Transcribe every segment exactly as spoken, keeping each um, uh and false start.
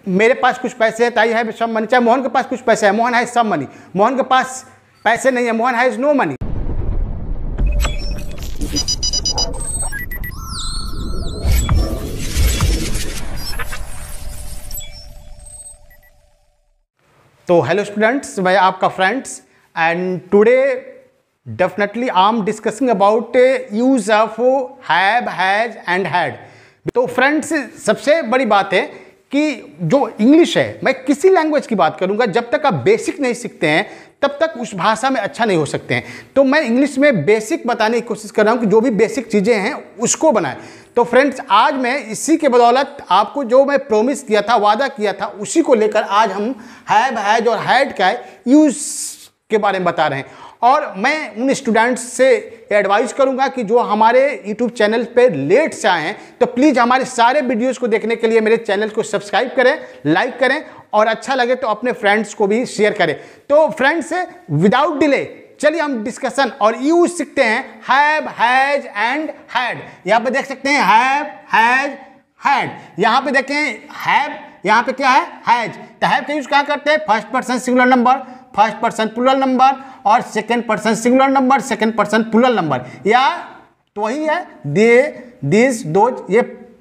मेरे पास कुछ पैसे हैं, आई हैव सम मनी। चाहे मोहन के पास कुछ पैसे है, Mohan has some money. Mohan के पास पैसे नहीं है, मोहन हैज नो मनी। तो हेलो स्टूडेंट्स, मैं आपका friends and today definitely I am discussing about use of have, has and had. तो फ्रेंड्स, सबसे बड़ी बात है कि जो इंग्लिश है, मैं किसी लैंग्वेज की बात करूंगा, जब तक आप बेसिक नहीं सीखते हैं तब तक उस भाषा में अच्छा नहीं हो सकते हैं। तो मैं इंग्लिश में बेसिक बताने की कोशिश कर रहा हूं कि जो भी बेसिक चीज़ें हैं उसको बनाएं। तो फ्रेंड्स, आज मैं इसी के बदौलत आपको जो मैं प्रॉमिस किया था, वादा किया था, उसी को लेकर आज हम हैव, हैज और हैड का यूज के बारे में बता रहे हैं। और मैं उन स्टूडेंट्स से एडवाइस करूंगा कि जो हमारे यूट्यूब चैनल पे लेट से आए हैं, तो प्लीज़ हमारे सारे वीडियोस को देखने के लिए मेरे चैनल को सब्सक्राइब करें, लाइक करें और अच्छा लगे तो अपने फ्रेंड्स को भी शेयर करें। तो फ्रेंड्स, विदाउट डिले चलिए हम डिस्कशन और यूज सीखते हैं हैव, हैज एंड हैड। यहाँ पे देख सकते हैं हैव, हैज, हैड। यहाँ पे देखें हैव, यहाँ पे क्या है हैज। तो हैव का यूज कहाँ करते हैं? First person singular number, first person plural number और second person singular number, second person plural number. या तो वही है दे, दिस, दोज, ये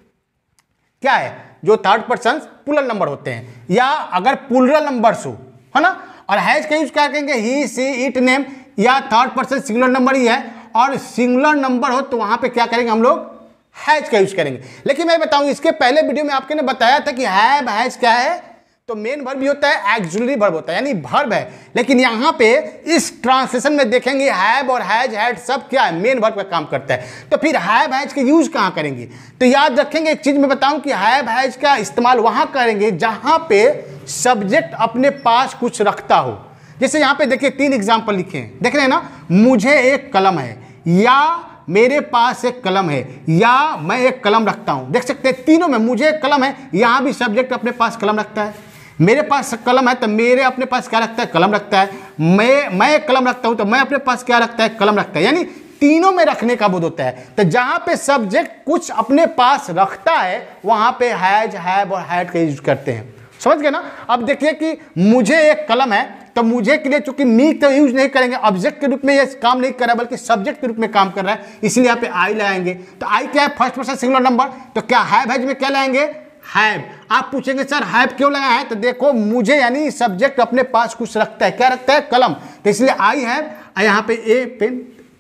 क्या है जो थर्ड पर्सन प्लूरल नंबर होते हैं, या अगर प्लूरल नंबर्स हो, है ना। और हैज का यूज क्या करेंगे? ही, सी, इट, नेम, या थर्ड पर्सन सिंगुलर नंबर ही है और सिंगुलर नंबर हो तो वहां पे क्या करेंगे हम लोग? हैज का यूज करेंगे। लेकिन मैं बताऊं, इसके पहले वीडियो में आपके ने बताया था कि हैव, हैज क्या है, तो मेन वर्ब भी होता है, एक्सिलरी वर्ब होता है, यानी वर्ब है। लेकिन यहाँ पे इस ट्रांसलेशन में देखेंगे हैव और हैज, हैड सब क्या है? मेन वर्ब का काम करता है। तो फिर हैव, हैज के यूज कहाँ करेंगे? तो याद रखेंगे एक चीज मैं बताऊं कि हैव, हैज का इस्तेमाल वहां करेंगे जहां पे सब्जेक्ट अपने पास कुछ रखता हो। जैसे यहाँ पे देखिए तीन एग्जाम्पल लिखे हैं, देख रहे हैं ना। मुझे एक कलम है, या मेरे पास एक कलम है, या मैं एक कलम रखता हूं। देख सकते हैं तीनों में मुझे एक कलम है, यहां भी सब्जेक्ट अपने पास कलम रखता है। मेरे पास कलम है तो मेरे अपने पास क्या रखता है? कलम रखता है। मैं मैं एक कलम रखता हूं तो मैं अपने पास क्या रखता है? कलम रखता है। यानी तीनों में रखने का बोध होता है। तो जहां पे सब्जेक्ट कुछ अपने पास रखता है वहां पे हैज, हैव और हैड का यूज करते हैं। समझ गए ना। अब देखिए कि मुझे एक कलम है, तो मुझे के लिए चूंकि मी तो यूज नहीं करेंगे, ऑब्जेक्ट के रूप में ये काम नहीं कर रहा है बल्कि सब्जेक्ट के रूप में काम कर रहा है, इसलिए यहाँ पे आई लगाएंगे। तो आई क्या है? First person singular number. तो क्या हैव, हैज में क्या लाएंगे? हैव। आप पूछेंगे सर हैव क्यों लगाया है? तो देखो मुझे यानी सब्जेक्ट अपने पास कुछ रखता है, क्या रखता है? कलम। तो इसलिए आई हैव, यहाँ पे ए पेन।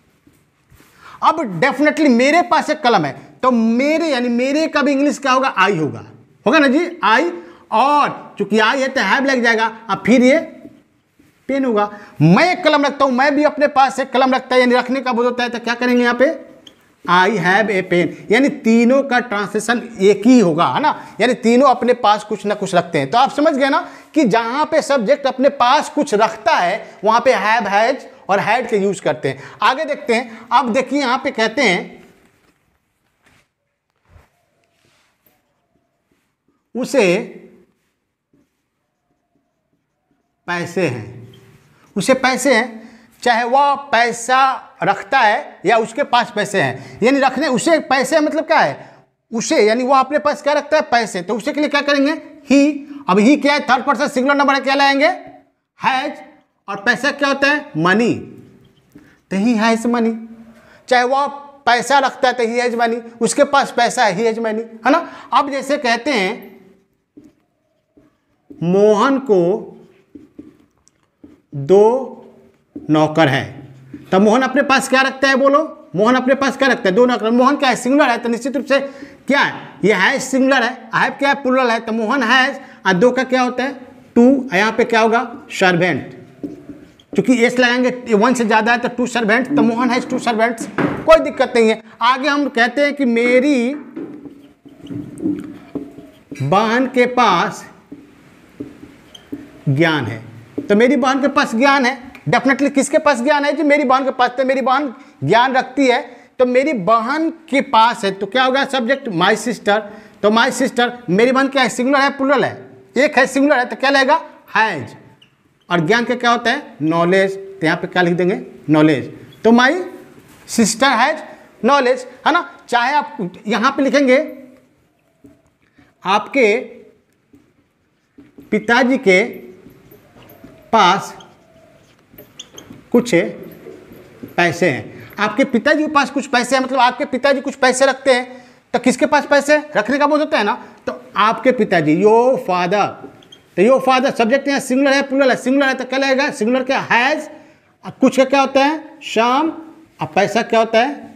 अब डेफिनेटली मेरे पास एक कलम है, तो मेरे यानी मेरे का भी इंग्लिश क्या होगा? आई होगा, होगा ना जी, आई। और चूंकि आई है तो हैव लग जाएगा, अब फिर ये पेन होगा। मैं एक कलम रखता हूं, मैं भी अपने पास एक कलम रखता है, यानी रखने का बोध होता है। तो क्या करेंगे यहाँ पे? I have a pen. यानी तीनों का ट्रांसलेशन एक ही होगा, है ना। यानी तीनों अपने पास कुछ ना कुछ रखते हैं। तो आप समझ गए ना कि जहां पे सब्जेक्ट अपने पास कुछ रखता है वहां पे हैव, हैज और हैड के यूज करते हैं। आगे देखते हैं। अब देखिए यहां पे कहते हैं उसे पैसे हैं, उसे पैसे हैं, चाहे वह पैसा रखता है या उसके पास पैसे हैं। यानी रखने, उसे पैसे मतलब क्या है? उसे यानी वह अपने पास क्या रखता है? पैसे। तो उसे के लिए क्या करेंगे? ही। अब ही क्या है? थर्ड पर्सन सिंगुलर नंबर है, क्या लाएंगे? हैज। और पैसा क्या होता है? मनी। तो ही हैज मनी। चाहे वह पैसा रखता है तो ही हैज मनी, उसके पास पैसा है, ही हैज मनी, है ना। अब जैसे कहते हैं मोहन को दो नौकर है, तब मोहन अपने पास क्या रखता है? बोलो, मोहन अपने पास क्या रखता है? दो नौकर। मोहन क्या है? सिंगुलर है, तो निश्चित रूप से क्या है? ये हैज सिंगुलर है, हैव क्या है? प्लूरल है, तो मोहन हैज। और दो का क्या होता है? टू। यहाँ पे क्या होगा? सर्वेंट। क्योंकि एस लगाएंगे, वन से ज्यादा है तो टू सर्वेंट, तो मोहन हैज टू सर्वेंट्स। कोई दिक्कत नहीं है। आगे हम कहते हैं कि मेरी बहन के पास ज्ञान है। तो मेरी बहन के पास ज्ञान है, डेफिनेटली किसके पास ज्ञान है जी? मेरी बहन के पास। तो मेरी बहन ज्ञान रखती है, तो मेरी बहन के पास है, तो क्या होगा? Subject my sister. तो माय सिस्टर, मेरी बहन क्या है? सिंगुलर है, प्लूरल है? एक है, सिंगुलर है, तो क्या लगेगा? हैज। और ज्ञान का क्या होता है? नॉलेज। तो यहाँ पे क्या लिख देंगे? नॉलेज। तो माय सिस्टर हैज नॉलेज, है ना। चाहे आप यहाँ पे लिखेंगे आपके पिताजी के पास कुछ पैसे हैं। आपके पिताजी के पास कुछ पैसे हैं, मतलब आपके पिताजी कुछ पैसे रखते हैं, तो किसके पास पैसे रखने का बोध होता है ना, तो आपके पिताजी, योर फादर। तो योर फादर सब्जेक्ट यहाँ सिंगुलर है प्लूरल है, सिंगुलर है तो क्या लगेगा, सिंगुलर क्या हैज, कुछ का क्या होता है सम, अब पैसा क्या होता है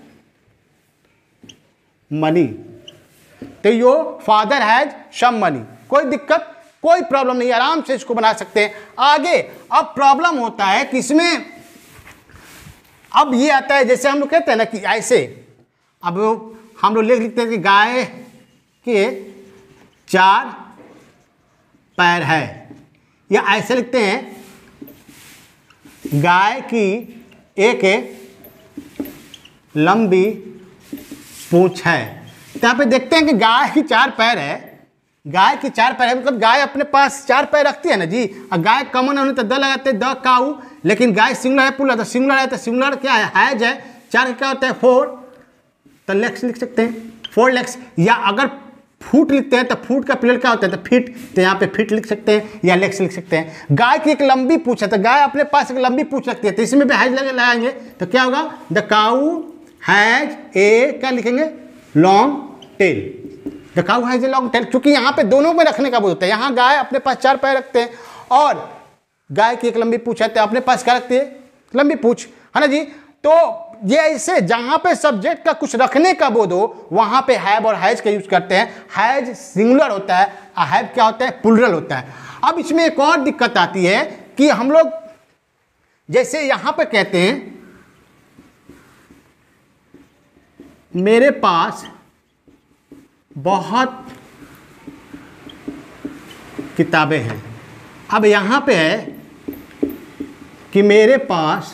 मनी। तो your father has some money, कोई दिक्कत कोई प्रॉब्लम नहीं, आराम से इसको बना सकते हैं। आगे अब प्रॉब्लम होता है कि इसमें अब ये आता है, जैसे हम लोग कहते हैं ना कि ऐसे, अब हम लोग लिख लिखते हैं कि गाय के चार पैर है, या ऐसे लिखते हैं गाय की एक लंबी पूंछ है। तो यहाँ पे देखते हैं कि गाय की चार पैर है, गाय की चार पैर है, मतलब गाय अपने पास चार पैर रखती है ना जी। और गाय कॉमन होने तो द लगाते हैं द काऊ, लेकिन गाय सिंगुलर है प्लूरल, तो सिंगुलर है तो सिंगुलर क्या है हैज है, चार क्या होता है फोर, तो लेग्स लिख सकते हैं फोर लेग्स। या अगर फुट लिखते हैं तो फुट का प्लूरल क्या होता है तो फिट, तो यहाँ पे फिट लिख सकते हैं या लेग्स लिख सकते हैं। गाय की एक लंबी पूंछ है, तो गाय अपने पास एक लंबी पूंछ रखती है, तो इसमें भी हैज लगाएंगे तो क्या होगा द काऊ हैज ए, क्या लिखेंगे long tail, the cow has a long tail, क्योंकि यहाँ पे दोनों में रखने का बोध होता है। यहाँ गाय अपने पास चार पैर रखते हैं और गाय की एक लंबी पूंछ है, तो अपने पास क्या रखती है लंबी पूंछ, है ना जी। तो ये ऐसे जहां पे सब्जेक्ट का कुछ रखने का बोध हो वहां पे हैव और हैज का यूज करते हैं। हैज सिंगुलर होता है और हैव क्या होता है प्लूरल होता है। अब इसमें एक और दिक्कत आती है कि हम लोग जैसे यहां पे कहते हैं मेरे पास बहुत किताबें हैं। अब यहां पे है कि मेरे पास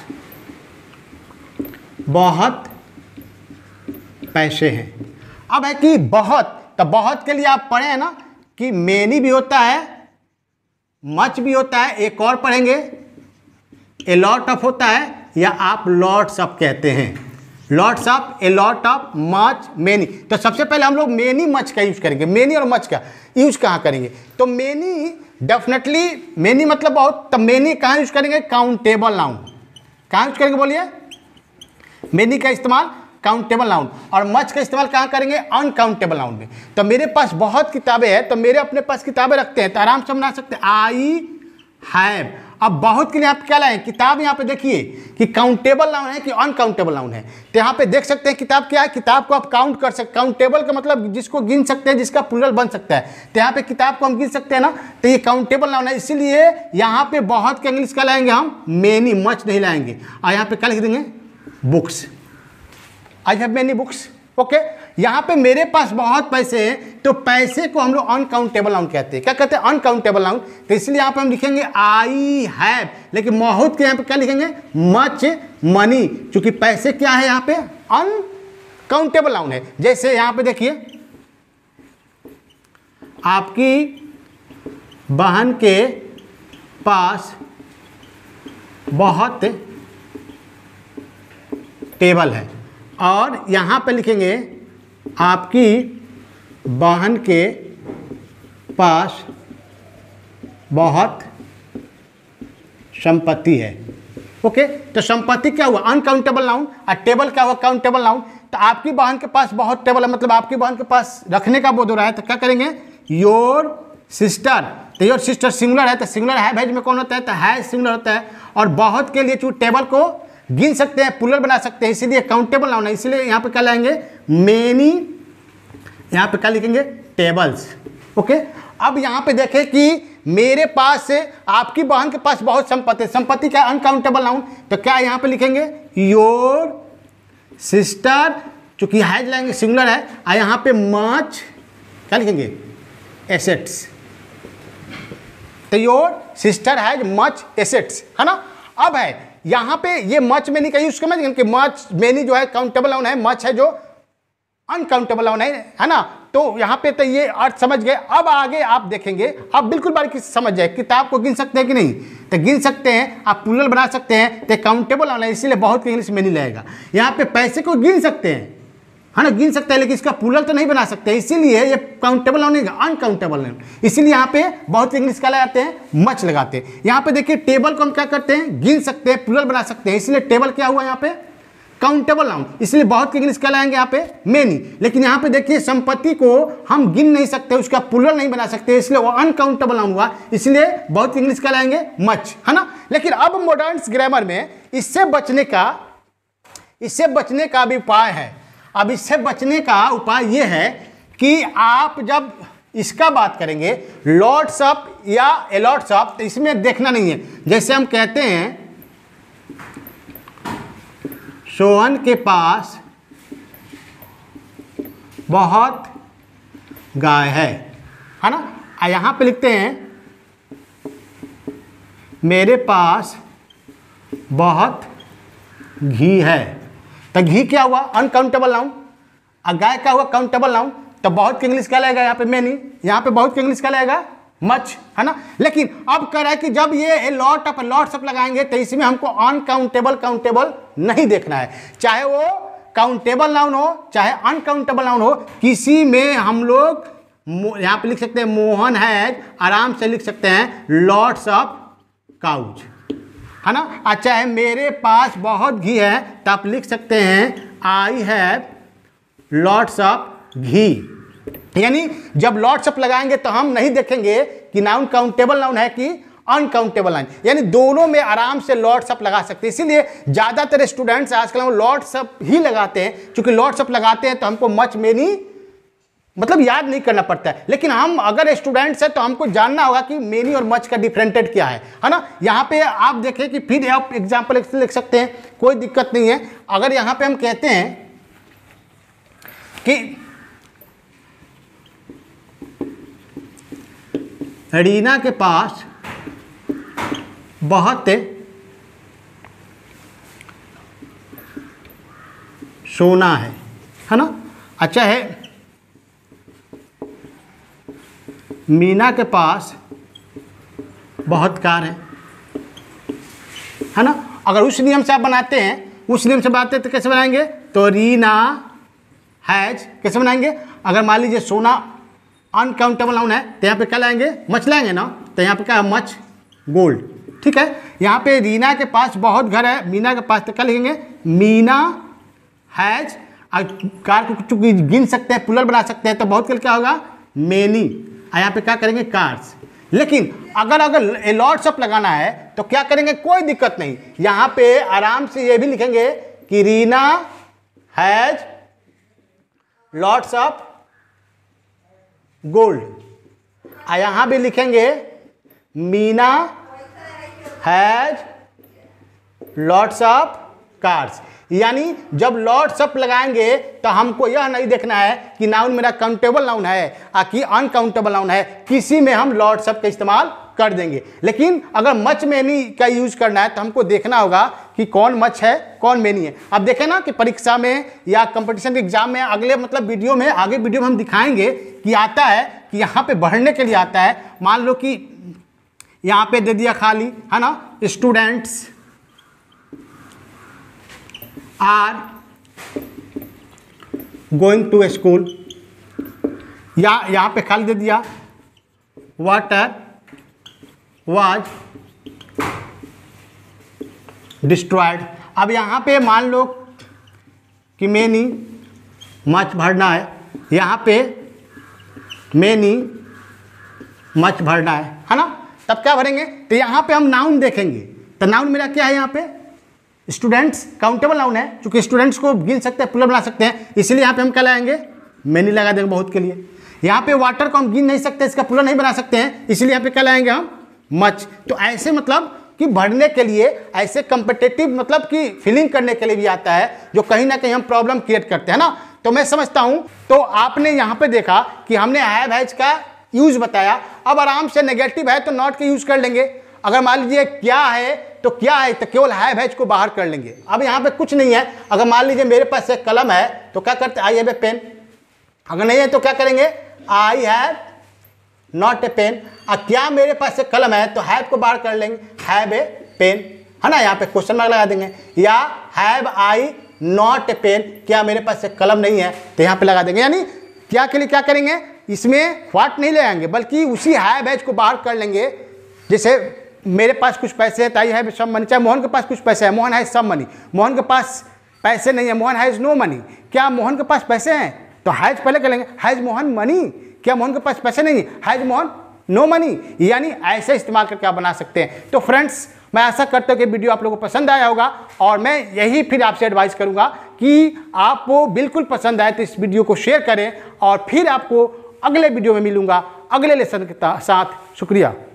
बहुत पैसे हैं। अब है कि बहुत, तो बहुत के लिए आप पढ़े हैं ना कि मेनी भी होता है, मच भी होता है, एक और पढ़ेंगे ए लॉट ऑफ होता है, या आप लॉट्स ऑफ कहते हैं, lots of, a lot of, much, many. तो सबसे पहले हम लोग मेनी मच का यूज करेंगे। मेनी और मच का यूज कहाँ करेंगे, तो मेनी डेफिनेटली, मेनी मतलब बहुत, तो मेनी कहाँ यूज करेंगे काउंटेबल नाउन, कहाँ यूज करेंगे बोलिए, मेनी का इस्तेमाल काउंटेबल नाउन, और मच का इस्तेमाल कहाँ करेंगे अनकाउंटेबल नाउन में। तो मेरे पास बहुत किताबें हैं, तो मेरे अपने पास किताबें रखते हैं, तो आराम से बना सकते हैं आई हैव। अब बहुत के लिए आप क्या लाएं, किताब यहाँ पे देखिए कि काउंटेबल नाउन है कि अनकाउंटेबल नाउन है, तो यहाँ पे देख सकते हैं किताब क्या है, किताब को आप काउंट कर सकते, काउंटेबल का मतलब जिसको गिन सकते हैं, जिसका प्लूरल बन सकता है, तो यहाँ पे किताब को हम गिन सकते हैं ना, तो ये काउंटेबल नाउन है, इसीलिए यहाँ पे बहुत के इंग्लिश क्या लाएंगे हम मेनी, मच नहीं लाएंगे। और यहाँ पे क्या लिख देंगे books, I have many books, okay. यहाँ पे मेरे पास बहुत पैसे हैं, तो पैसे को हम लोग अनकाउंटेबल नाउन कहते हैं, क्या कहते हैं अनकाउंटेबल नाउन, तो इसलिए यहाँ पे हम लिखेंगे आई हैव, लेकिन बहुत के यहाँ पे क्या लिखेंगे मच मनी, क्योंकि पैसे क्या है यहाँ पे अनकाउंटेबल नाउन है। जैसे यहाँ पे देखिए आपकी बहन के पास बहुत टेबल है, और यहाँ पे लिखेंगे आपकी बहन के पास बहुत संपत्ति है, ओके। तो संपत्ति क्या हुआ अनकाउंटेबल नाउन, और टेबल क्या हुआ काउंटेबल नाउन। तो आपकी बहन के पास बहुत टेबल है, मतलब आपकी बहन के पास रखने का बोध हो रहा है, तो क्या करेंगे योर सिस्टर, तो योर सिस्टर सिंगुलर है, तो सिंगुलर है भेज में कौन होता है, तो है सिंगुलर होता है। और बहुत के लिए चूंकि टेबल को गिन सकते हैं, प्लूरल बना सकते हैं, इसीलिए काउंटेबल नाउन है, इसीलिए यहाँ पे क्या लाएंगे मेनी, यहाँ पे क्या लिखेंगे टेबल्स, ओके। अब यहाँ पे देखें कि मेरे पास से आपकी बहन के पास बहुत संपत्ति, संपत्ति क्या अनकाउंटेबल नाउन, तो क्या यहाँ पे लिखेंगे योर सिस्टर, चूंकि हैज लाएंगे सिंगुलर है, और यहाँ पे मच क्या लिखेंगे एसेट्स, तो your sister has much assets, है ना। अब है यहाँ पे ये मच मेनी का यूज समझ कि मच मेनी जो है काउंटेबल नाउन है, मच है जो अनकाउंटेबल नाउन है, है ना। तो यहाँ पे तो ये अर्थ समझ गए। अब आगे आप देखेंगे, आप बिल्कुल बारीकी से समझ जाए, किताब को गिन सकते हैं कि नहीं, तो गिन सकते हैं, आप प्लूरल बना सकते हैं, तो काउंटेबल नाउन है, इसीलिए बहुत इंग्लिश में नहीं लगेगा। यहाँ पे पैसे को गिन सकते हैं, है ना, गिन सकते हैं, लेकिन इसका प्लूरल तो नहीं बना सकते, इसीलिए ये काउंटेबल नाउन नहीं, अनकाउंटेबल नाउन। इसीलिए यहाँ पे बहुत इंग्लिश क्या लगाते हैं, मच लगाते हैं। यहाँ पे देखिए टेबल को हम क्या करते हैं, गिन सकते हैं, प्लूरल बना सकते हैं, इसलिए टेबल क्या हुआ यहाँ पे, काउंटेबल नाउन। इसलिए बहुत के इंग्लिश क्या लाएंगे यहाँ पे, मेनी। लेकिन यहाँ पे देखिए संपत्ति को हम गिन नहीं सकते, उसका प्लूरल नहीं बना सकते, इसलिए वो अनकाउंटेबल नाउन हुआ, इसलिए बहुत इंग्लिश क्या लाएंगे, मच, है ना। लेकिन अब मॉडर्न ग्रामर में इससे बचने का इससे बचने का भी उपाय है। अब इससे बचने का उपाय ये है कि आप जब इसका बात करेंगे लॉट्स ऑफ या अलॉट्स ऑफ, तो इसमें देखना नहीं है। जैसे हम कहते हैं सोहन के पास बहुत गाय है, है ना। यहां पे लिखते हैं मेरे पास बहुत घी है, तो घी क्या हुआ, अनकाउंटेबल नाउन, और गाय क्या हुआ, काउंटेबल नाउन। तो बहुत की इंग्लिश क्या लगेगा यहाँ पे, मेनी। यहाँ पे बहुत की इंग्लिश क्या लगेगा, मच, है ना। लेकिन अब कह रहा है कि जब ये लॉट ऑफ लॉट्स ऑफ लगाएंगे तो इसमें हमको अनकाउंटेबल काउंटेबल नहीं देखना है, चाहे वो काउंटेबल नाउन हो चाहे अनकाउंटेबल नाउन हो, किसी में हम लोग यहाँ पे लिख सकते हैं मोहन हैज, आराम से लिख सकते हैं लॉट्स ऑफ काउज, है ना। अच्छा है मेरे पास बहुत घी है, तो आप लिख सकते हैं I have lots of ghee. यानी जब लॉट्स ऑफ लगाएंगे तो हम नहीं देखेंगे कि नाउन काउंटेबल नाउन है कि अनकाउंटेबल नाउन, यानी दोनों में आराम से लॉट्स ऑफ लगा सकते हैं। इसीलिए ज़्यादातर स्टूडेंट्स आजकल लॉट्स ऑफ ही लगाते हैं, क्योंकि लॉट्स ऑफ लगाते हैं तो हमको मच मेनी मतलब याद नहीं करना पड़ता है। लेकिन हम अगर स्टूडेंट्स हैं तो हमको जानना होगा कि मेनी और मच का डिफरेंटेट क्या है, है ना। यहाँ पे आप देखें कि फिर आप एग्जाम्पल लिख सकते हैं, कोई दिक्कत नहीं है। अगर यहाँ पे हम कहते हैं कि रीना के पास बहुत सोना है, है ना। अच्छा है मीना के पास बहुत कार है, है ना। अगर उस नियम से आप बनाते हैं, उस नियम से बनाते हैं तो कैसे बनाएंगे, तो रीना हैज कैसे बनाएंगे। अगर मान लीजिए सोना अनकाउंटेबल नाउन है तो यहाँ पे क्या लाएंगे, मच लाएंगे ना, तो यहाँ पे क्या है, मच गोल्ड, ठीक है। यहाँ पे रीना के पास बहुत घर है, मीना के पास, तो क्या लिखेंगे, मीना हैज। कार को चूंकि गिन सकते हैं, प्लूरल बना सकते हैं, तो बहुत कल क्या होगा, मेनी। यहाँ पे क्या करेंगे, कार्स। लेकिन अगर अगर लॉट्स ऑफ लगाना है तो क्या करेंगे, कोई दिक्कत नहीं, यहाँ पे आराम से ये भी लिखेंगे कि Reena has lots of gold, और यहाँ भी लिखेंगे Meena has lots of cars. यानी जब लॉट्स ऑफ लगाएंगे तो हमको यह नहीं देखना है कि नाउन मेरा काउंटेबल नाउन है कि अनकाउंटेबल नाउन है, किसी में हम लॉट्स ऑफ का इस्तेमाल कर देंगे। लेकिन अगर मच मेनी का यूज करना है तो हमको देखना होगा कि कौन मच है कौन मेनी है। अब देखें ना कि परीक्षा में या कंपटीशन एग्जाम में अगले मतलब वीडियो में आगे वीडियो में हम दिखाएंगे कि आता है कि यहाँ पे बढ़ने के लिए आता है। मान लो कि यहाँ पे दे दिया खाली, है ना, students are going to school, या यहाँ पे खाली दे दिया वाटर वाज डिस्ट्रॉयड। अब यहाँ पे मान लो कि मेनी मच भरना है, यहाँ पे मेनी मच भरना है, है ना। तब क्या भरेंगे, तो यहाँ पे हम नाउन देखेंगे, तो नाउन मेरा क्या है, यहाँ पे स्टूडेंट्स काउंटेबल नाउन है, क्योंकि स्टूडेंट्स को गिन सकते हैं, प्लूरल बना सकते हैं, इसलिए यहाँ पे हम क्या लाएंगे, मेनी लगा देंगे बहुत के लिए। यहाँ पे वाटर को हम गिन नहीं सकते, इसका प्लूरल नहीं बना सकते हैं, इसलिए यहाँ पे क्या लाएंगे हम, मच। तो ऐसे मतलब कि बढ़ने के लिए, ऐसे कम्पिटिटिव मतलब कि फीलिंग करने के लिए भी आता है, जो कहीं ना कहीं हम प्रॉब्लम क्रिएट करते हैं ना। तो मैं समझता हूँ, तो आपने यहाँ पे देखा कि हमने हैव हैज का यूज बताया। अब आराम से नेगेटिव है तो नॉट का यूज कर लेंगे। अगर मान लीजिए क्या है तो क्या है, तो केवल हैव हैज को बाहर कर लेंगे। अब यहाँ पे कुछ नहीं है, अगर मान लीजिए मेरे पास एक कलम है तो क्या करते, आई हैव ए पेन। अगर नहीं है तो क्या करेंगे, I have not a pen. अब क्या मेरे पास एक कलम है तो हैव को बाहर कर लेंगे, हैव ए पेन, है ना। यहाँ पे क्वेश्चन मार्क लगा देंगे, या have I not a pen, क्या मेरे पास एक कलम नहीं है, तो यहाँ पे लगा देंगे। यानी क्या के लिए क्या करेंगे, इसमें व्हाट नहीं ले आएंगे बल्कि उसी हैव हैज को बाहर कर लेंगे। जैसे मेरे पास कुछ पैसे हैं, ताई है सम मनी, चाहे मोहन के पास कुछ पैसे हैं, Mohan has some money. Mohan के पास पैसे नहीं है, मोहन हैज नो मनी। क्या मोहन के पास पैसे हैं, तो हैज पहले कर लेंगे, हैज मोहन मनी। क्या मोहन के पास पैसे नहीं है, हैज मोहन नो मनी। यानी ऐसे इस्तेमाल करके आप बना सकते हैं। तो फ्रेंड्स, मैं आशा करता हूँ कि वीडियो आप लोगों को पसंद आया होगा, और मैं यही फिर आपसे एडवाइस करूँगा कि आपको बिल्कुल पसंद आए तो इस वीडियो को शेयर करें, और फिर आपको अगले वीडियो में मिलूँगा अगले लेसन के साथ। शुक्रिया।